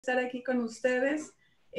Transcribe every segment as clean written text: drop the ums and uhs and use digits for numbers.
estar aquí con ustedes.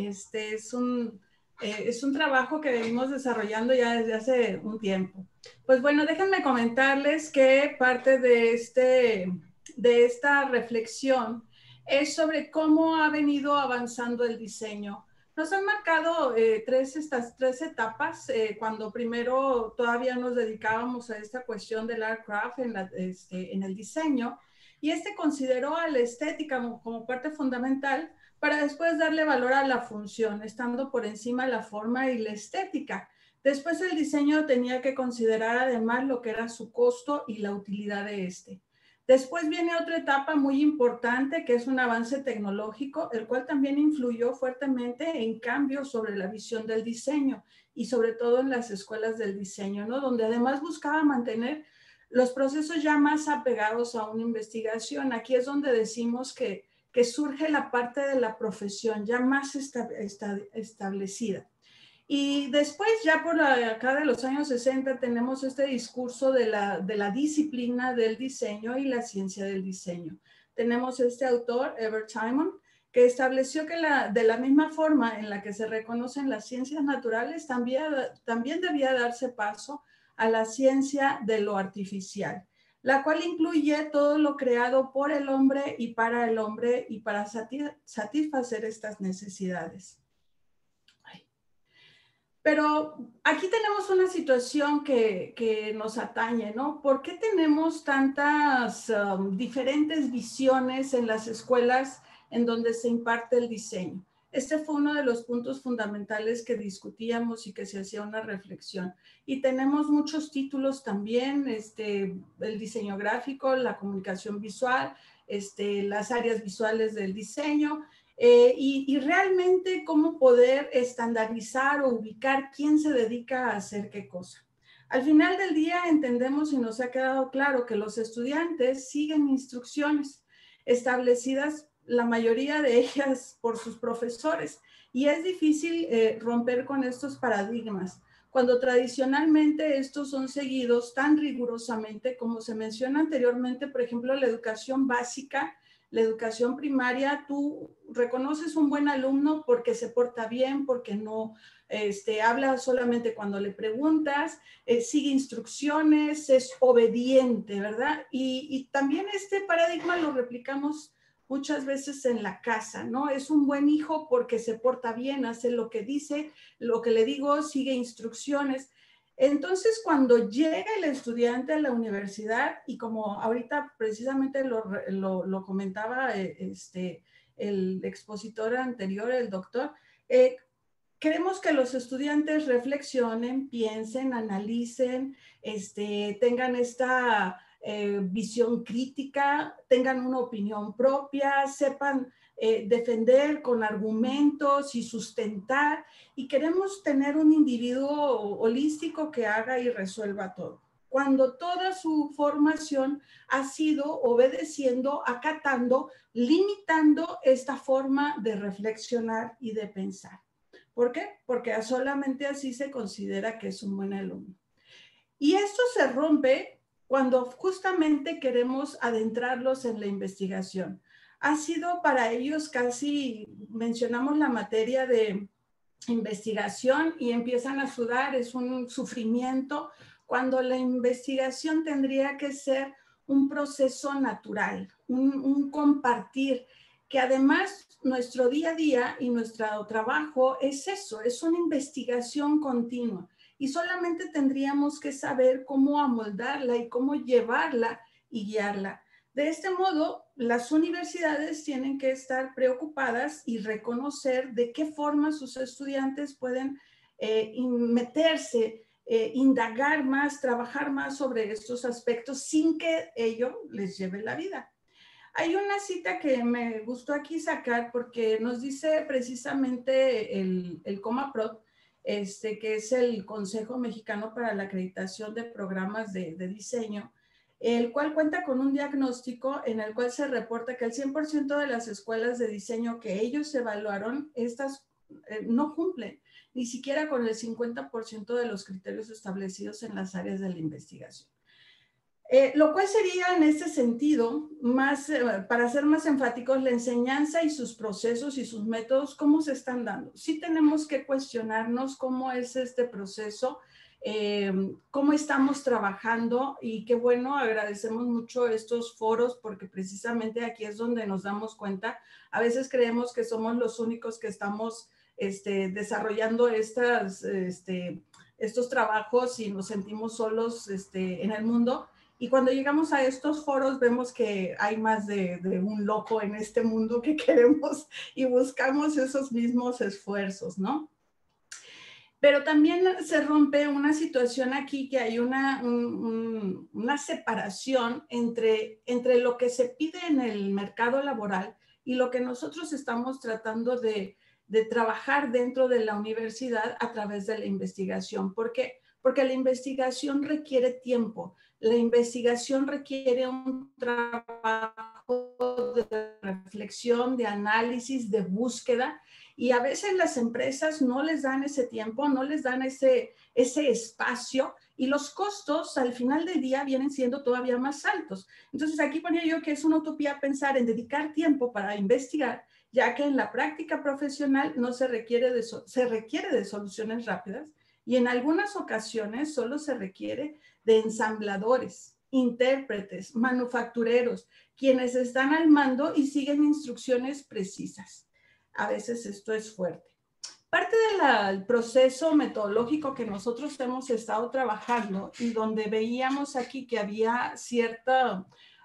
Es un trabajo que venimos desarrollando ya desde hace un tiempo. Pues bueno, déjenme comentarles que parte de esta reflexión es sobre cómo ha venido avanzando el diseño. Nos han marcado estas tres etapas, cuando primero todavía nos dedicábamos a esta cuestión del art craft en el diseño, y consideró a la estética como parte fundamental para después darle valor a la función, estando por encima la forma y la estética. Después el diseño tenía que considerar además lo que era su costo y la utilidad de este. Después viene otra etapa muy importante, que es un avance tecnológico, el cual también influyó fuertemente en cambios sobre la visión del diseño y sobre todo en las escuelas del diseño, ¿no? Donde además buscaba mantener los procesos ya más apegados a una investigación. Aquí es donde decimos que surge la parte de la profesión ya más establecida. Y después, ya por acá de los años 60, tenemos este discurso de la disciplina del diseño y la ciencia del diseño. Tenemos este autor, Herbert Simon, que estableció que de la misma forma en la que se reconocen las ciencias naturales, también debía darse paso a la ciencia de lo artificial, la cual incluye todo lo creado por el hombre y para satisfacer estas necesidades. Pero aquí tenemos una situación que nos atañe, ¿no? ¿Por qué tenemos tantas diferentes visiones en las escuelas en donde se imparte el diseño? Este fue uno de los puntos fundamentales que discutíamos y que se hacía una reflexión. Y tenemos muchos títulos también, el diseño gráfico, la comunicación visual, las áreas visuales del diseño, y realmente cómo poder estandarizar o ubicar quién se dedica a hacer qué cosa. Al final del día entendemos y nos ha quedado claro que los estudiantes siguen instrucciones establecidas, la mayoría de ellas por sus profesores, y es difícil romper con estos paradigmas, cuando tradicionalmente estos son seguidos tan rigurosamente como se menciona anteriormente. Por ejemplo, la educación básica, la educación primaria, tú reconoces un buen alumno porque se porta bien, porque no habla solamente cuando le preguntas, sigue instrucciones, es obediente, ¿verdad? Y también este paradigma lo replicamos muchas veces en la casa, ¿no? Es un buen hijo porque se porta bien, hace lo que dice, lo que le digo, sigue instrucciones. Entonces, cuando llega el estudiante a la universidad, y como ahorita precisamente lo comentaba el expositor anterior, el doctor, queremos que los estudiantes reflexionen, piensen, analicen, tengan esta visión crítica, tengan una opinión propia, sepan defender con argumentos y sustentar, y queremos tener un individuo holístico que haga y resuelva todo, cuando toda su formación ha sido obedeciendo, acatando, limitando esta forma de reflexionar y de pensar. ¿Por qué? Porque solamente así se considera que es un buen alumno. Y esto se rompe cuando justamente queremos adentrarlos en la investigación. Ha sido para ellos casi, mencionamos la materia de investigación y empiezan a sudar, es un sufrimiento, cuando la investigación tendría que ser un proceso natural, un compartir, que además nuestro día a día y nuestro trabajo es eso, es una investigación continua, y solamente tendríamos que saber cómo amoldarla y cómo llevarla y guiarla. De este modo, las universidades tienen que estar preocupadas y reconocer de qué forma sus estudiantes pueden meterse, indagar más, trabajar más sobre estos aspectos sin que ello les lleve la vida. Hay una cita que me gustó aquí sacar porque nos dice precisamente el COMAPROD, que es el Consejo Mexicano para la Acreditación de Programas de Diseño, el cual cuenta con un diagnóstico en el cual se reporta que el 100% de las escuelas de diseño que ellos evaluaron, estas no cumplen ni siquiera con el 50% de los criterios establecidos en las áreas de la investigación. Lo cual sería en este sentido, más, para ser más enfáticos, la enseñanza y sus procesos y sus métodos, ¿cómo se están dando? Sí tenemos que cuestionarnos cómo es este proceso, cómo estamos trabajando y qué bueno, agradecemos mucho estos foros porque precisamente aquí es donde nos damos cuenta. A veces creemos que somos los únicos que estamos desarrollando estos trabajos y nos sentimos solos en el mundo. Y cuando llegamos a estos foros vemos que hay más de un loco en este mundo que queremos y buscamos esos mismos esfuerzos, ¿no? Pero también se rompe una situación aquí que hay una separación entre lo que se pide en el mercado laboral y lo que nosotros estamos tratando de trabajar dentro de la universidad a través de la investigación. ¿Por qué? Porque la investigación requiere tiempo, la investigación requiere un trabajo de reflexión, de análisis, de búsqueda, y a veces las empresas no les dan ese tiempo, no les dan ese espacio, y los costos al final del día vienen siendo todavía más altos. Entonces aquí ponía yo que es una utopía pensar en dedicar tiempo para investigar, ya que en la práctica profesional no se requiere se requiere de soluciones rápidas y en algunas ocasiones solo se requiere de ensambladores, intérpretes, manufactureros, quienes están al mando y siguen instrucciones precisas. A veces esto es fuerte. Parte del proceso metodológico que nosotros hemos estado trabajando y donde veíamos aquí que había cierto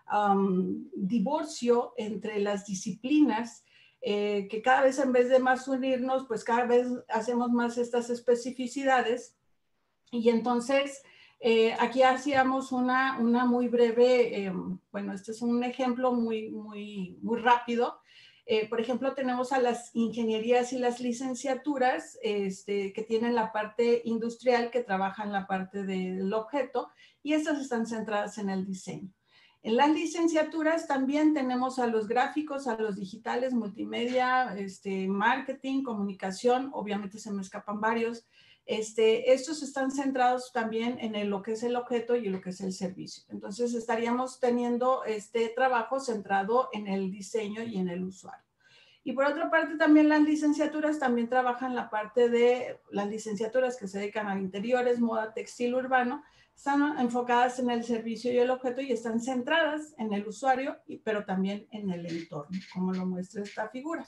divorcio entre las disciplinas, que cada vez en vez de más unirnos, pues cada vez hacemos más estas especificidades. Y entonces aquí hacíamos una muy breve, bueno, este es un ejemplo muy rápido. Por ejemplo, tenemos a las ingenierías y las licenciaturas que tienen la parte industrial, que trabajan la parte del objeto, y estas están centradas en el diseño. En las licenciaturas también tenemos a los gráficos, a los digitales, multimedia, marketing, comunicación, obviamente se me escapan varios. Estos están centrados también en lo que es el objeto y lo que es el servicio. Entonces estaríamos teniendo este trabajo centrado en el diseño y en el usuario. Y por otra parte también las licenciaturas también trabajan la parte de las licenciaturas que se dedican a interiores, moda, textil, urbano, están enfocadas en el servicio y el objeto y están centradas en el usuario, pero también en el entorno, como lo muestra esta figura.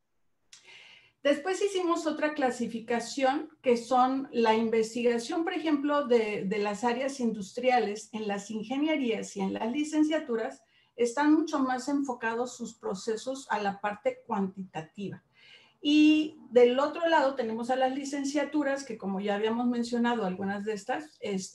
Después hicimos otra clasificación que son la investigación, por ejemplo, de las áreas industriales en las ingenierías y en las licenciaturas, están mucho más enfocados sus procesos a la parte cuantitativa. Y del otro lado tenemos a las licenciaturas, que como ya habíamos mencionado algunas de estas,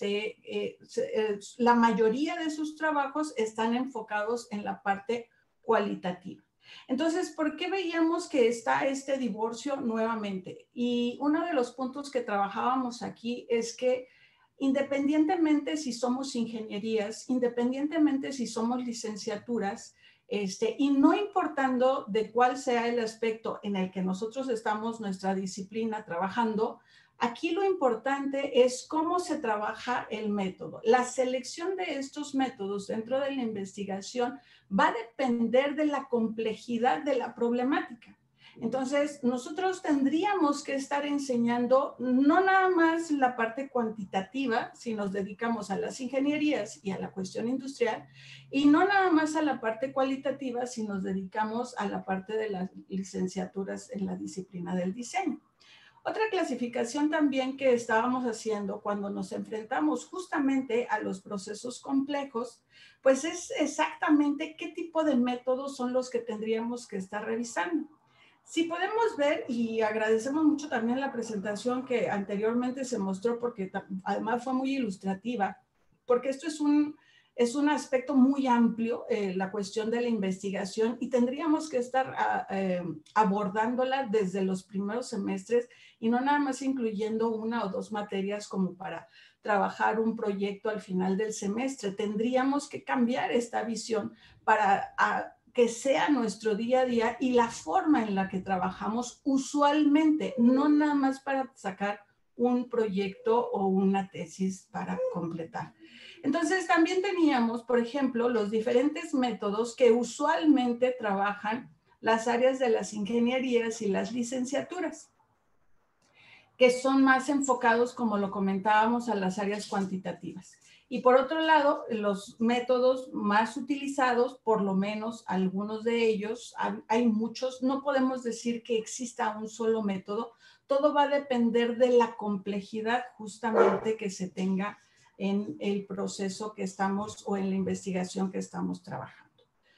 la mayoría de sus trabajos están enfocados en la parte cualitativa. Entonces, ¿por qué veíamos que está este divorcio nuevamente? Y uno de los puntos que trabajábamos aquí es que independientemente si somos ingenierías, independientemente si somos licenciaturas, y no importando de cuál sea el aspecto en el que nosotros estamos, nuestra disciplina trabajando, aquí lo importante es cómo se trabaja el método. La selección de estos métodos dentro de la investigación va a depender de la complejidad de la problemática. Entonces, nosotros tendríamos que estar enseñando no nada más la parte cuantitativa, si nos dedicamos a las ingenierías y a la cuestión industrial, y no nada más a la parte cualitativa, si nos dedicamos a la parte de las licenciaturas en la disciplina del diseño. Otra clasificación también que estábamos haciendo cuando nos enfrentamos justamente a los procesos complejos, pues es exactamente qué tipo de métodos son los que tendríamos que estar revisando. Si podemos ver, y agradecemos mucho también la presentación que anteriormente se mostró, porque además fue muy ilustrativa, porque esto es un aspecto muy amplio, la cuestión de la investigación, y tendríamos que estar abordándola desde los primeros semestres y no nada más incluyendo una o dos materias como para trabajar un proyecto al final del semestre. Tendríamos que cambiar esta visión para que sea nuestro día a día y la forma en la que trabajamos usualmente, no nada más para sacar un proyecto o una tesis para completar. Entonces también teníamos, por ejemplo, los diferentes métodos que usualmente trabajan las áreas de las ingenierías y las licenciaturas, que son más enfocados, como lo comentábamos, a las áreas cuantitativas. Y por otro lado, los métodos más utilizados, por lo menos algunos de ellos, hay muchos, no podemos decir que exista un solo método, todo va a depender de la complejidad justamente que se tenga en el proceso que estamos o en la investigación que estamos trabajando.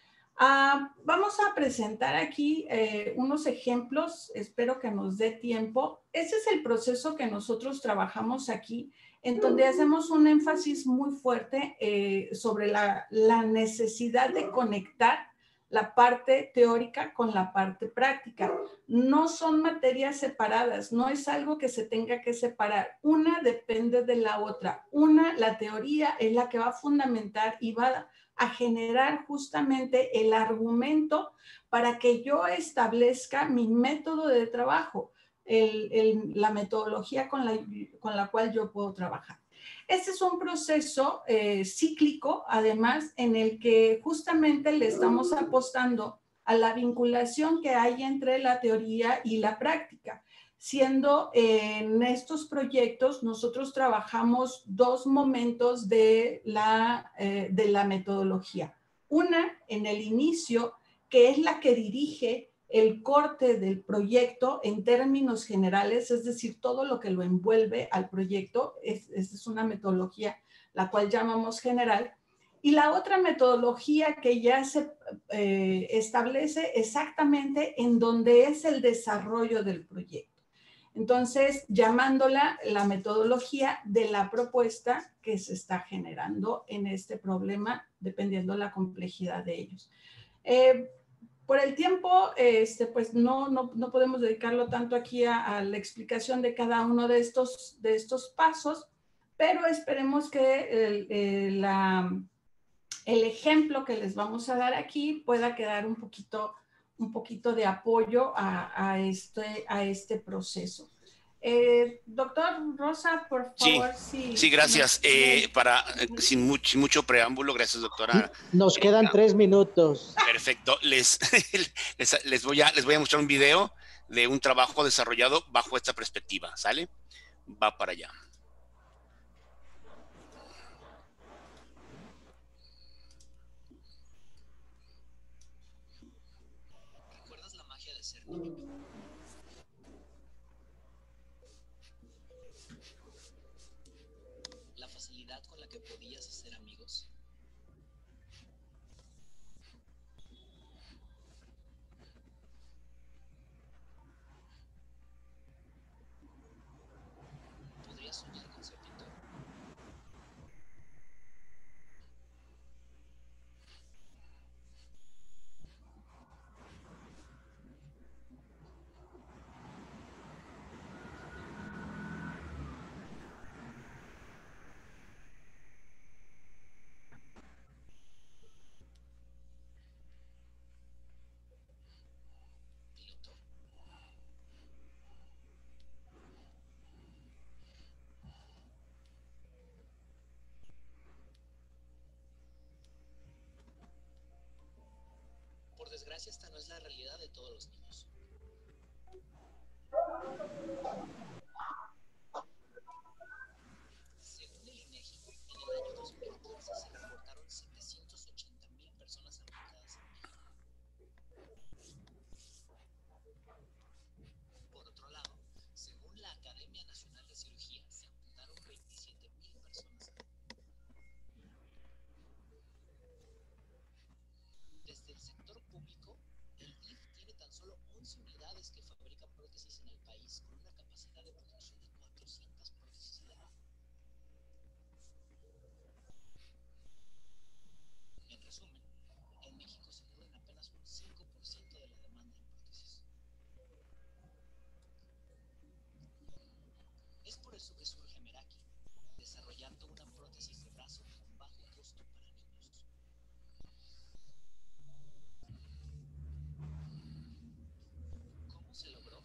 Vamos a presentar aquí unos ejemplos, espero que nos dé tiempo. Ese es el proceso que nosotros trabajamos aquí, en donde hacemos un énfasis muy fuerte sobre la necesidad de conectar la parte teórica con la parte práctica. No son materias separadas, no es algo que se tenga que separar. Una depende de la otra. La teoría es la que va a fundamentar y va a generar justamente el argumento para que yo establezca mi método de trabajo, la metodología con la cual yo puedo trabajar. Este es un proceso cíclico, además, en el que justamente le estamos apostando a la vinculación que hay entre la teoría y la práctica, siendo en estos proyectos nosotros trabajamos dos momentos de la metodología. Una en el inicio, que es la que dirige el corte del proyecto en términos generales, es decir, todo lo que lo envuelve al proyecto. Esta es una metodología la cual llamamos general. Y la otra metodología que ya se establece exactamente en donde es el desarrollo del proyecto. Entonces, llamándola la metodología de la propuesta que se está generando en este problema, dependiendo la complejidad de ellos. Por el tiempo, pues no podemos dedicarlo tanto aquí a la explicación de cada uno de estos pasos, pero esperemos que el ejemplo que les vamos a dar aquí pueda quedar un poquito de apoyo a este proceso. Doctor Rosa, por favor, sí, gracias. Sin mucho preámbulo, gracias, doctora. Nos quedan 3 minutos. Perfecto. Les voy a mostrar un video de un trabajo desarrollado bajo esta perspectiva, ¿sale? Va para allá. ¿Recuerdas la magia de ser niño? La facilidad con la que podías hacer amigos. ¿Podrías soñar con ser pintor? Piloto. Por desgracia, esta no es la realidad de todos los niños. Según el INEGI, en el año 2015 se reportaron 780,000 personas amputadas en México. Por otro lado, según la Academia Nacional de Cirugía, se amputaron 27,000 personas. Desde el sector público, el DIF tiene tan solo 11 unidades que fabrican prótesis en el país, con una capacidad de producción de 400 prótesis al año. En resumen, en México se cubren apenas un 5% de la demanda en prótesis. Es por eso que surge Meraki, desarrollando una prótesis de brazo con bajo costo para niños. ¿Cómo se logró?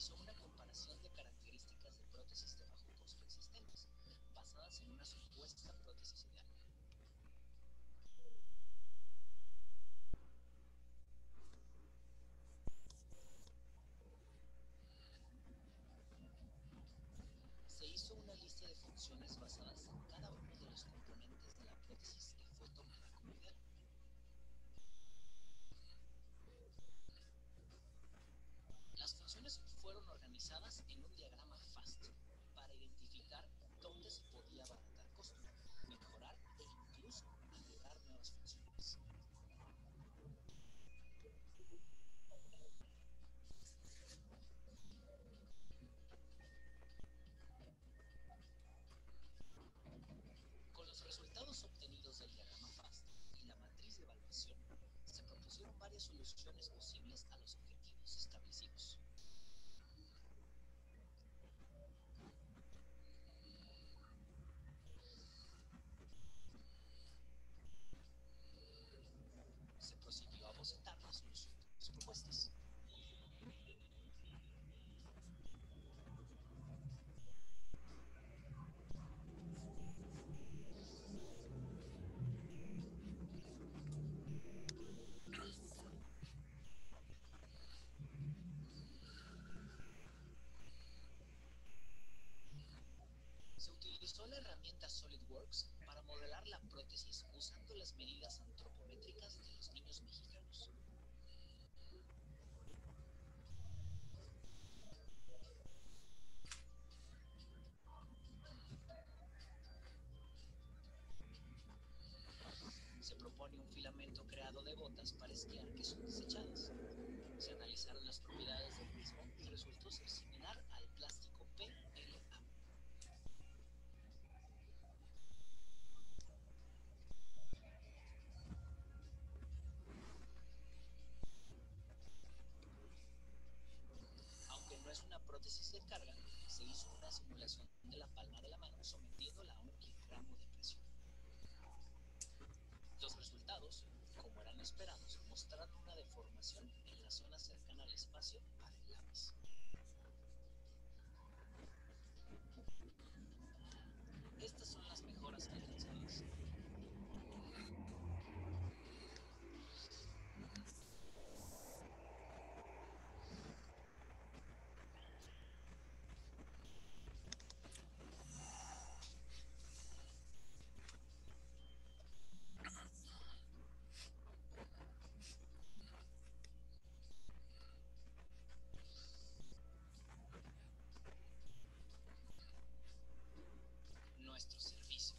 realizó una comparación de características de prótesis de bajo costo existentes, basadas en una supuesta prótesis ideal. Se hizo una lista de funciones basadas en cada uno de los componentes de la prótesis que fue tomada como ideal. Las funciones fueron organizadas en un diagrama FAST para identificar dónde se podía abaratar costo, mejorar e incluso agregar nuevas funciones. Con los resultados obtenidos del diagrama FAST y la matriz de evaluación, se propusieron varias soluciones posibles a los objetivos establecidos. Se procedió a bocetar las soluciones propuestas. Se utilizó la herramienta SolidWorks para modelar la prótesis usando las medidas antropométricas de los niños mexicanos. Se propone un filamento creado de botas para esquiar que son desechadas. Se analizaron las propiedades del mismo y resultó ser similar al plástico PLA. Aunque no es una prótesis de carga, se hizo una simulación de la palma de la mano sometiéndola a un kilogramo de presión. Los resultados, como eran esperados, mostraron una deformación en la zona cercana al espacio para el lápiz. Estas son las mejoras alcanzadas. Nuestro servicio.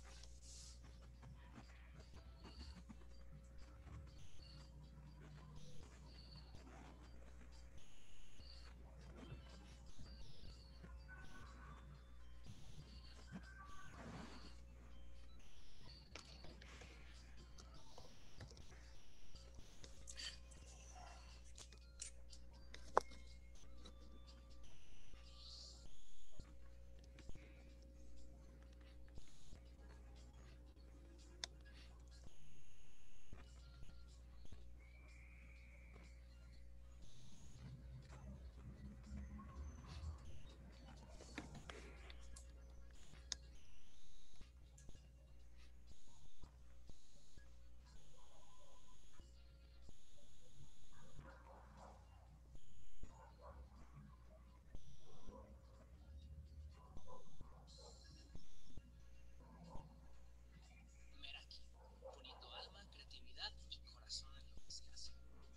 Meraki, poniendo alma, creatividad y corazón en lo que se hace.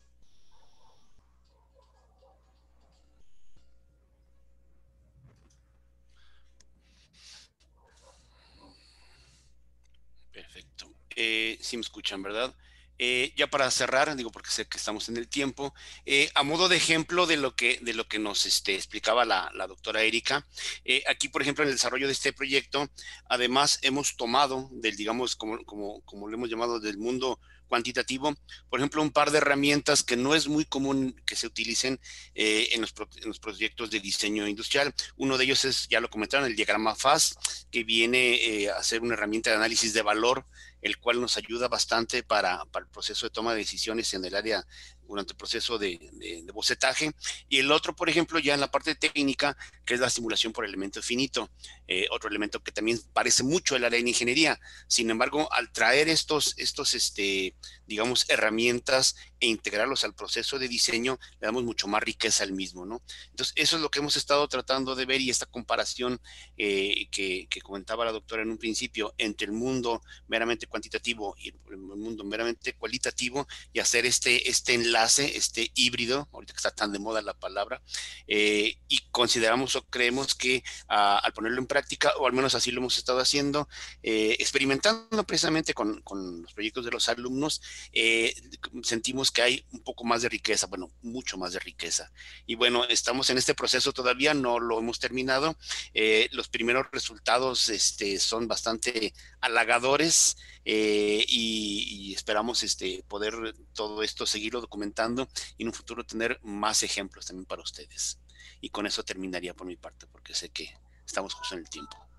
Perfecto. Sí me escuchan, ¿verdad? Ya para cerrar, digo porque sé que estamos en el tiempo, a modo de ejemplo de lo que nos explicaba la doctora Erika, aquí, por ejemplo, en el desarrollo de este proyecto, además hemos tomado digamos, como lo hemos llamado, del mundo cuantitativo, por ejemplo, un par de herramientas que no es muy común que se utilicen en los proyectos de diseño industrial. Uno de ellos es, ya lo comentaron, el diagrama FAST, que viene a ser una herramienta de análisis de valor, el cual nos ayuda bastante para el proceso de toma de decisiones en el área durante el proceso de bocetaje. Y el otro, por ejemplo, ya en la parte técnica, que es la simulación por elemento finito, otro elemento que también parece mucho el área de ingeniería. Sin embargo, al traer estos digamos, herramientas e integrarlos al proceso de diseño, le damos mucho más riqueza al mismo, ¿no? Entonces, eso es lo que hemos estado tratando de ver, y esta comparación que comentaba la doctora en un principio entre el mundo meramente cuantitativo y el mundo meramente cualitativo, y hacer este enlace, este híbrido, ahorita que está tan de moda la palabra, y consideramos o creemos que al ponerlo en práctica, o al menos así lo hemos estado haciendo, experimentando precisamente con los proyectos de los alumnos, sentimos que hay un poco más de riqueza, bueno, mucho más de riqueza. Y bueno, estamos en este proceso todavía, no lo hemos terminado. Los primeros resultados son bastante halagadores, y esperamos poder todo esto seguirlo documentando y en un futuro tener más ejemplos también para ustedes. Y con eso terminaría por mi parte, porque sé que estamos justo en el tiempo.